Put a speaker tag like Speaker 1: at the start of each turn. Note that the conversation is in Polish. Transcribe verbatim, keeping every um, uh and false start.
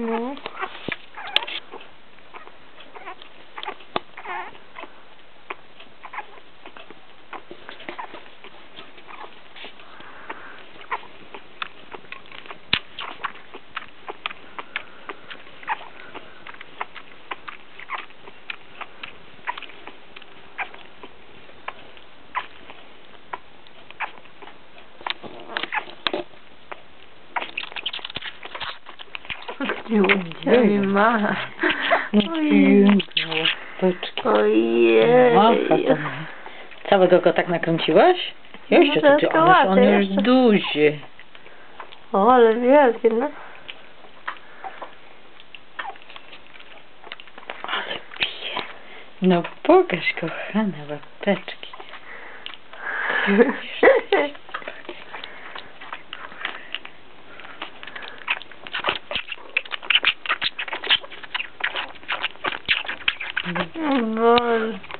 Speaker 1: No. Nie ma. Ojej. Ojej.
Speaker 2: Całego go tak nakręciłaś? Jeszcze to ty, ale on już duży.
Speaker 1: O, ale wielki, no.
Speaker 2: Ale pije. No pokaż, kochane łapeczki.
Speaker 1: Boże.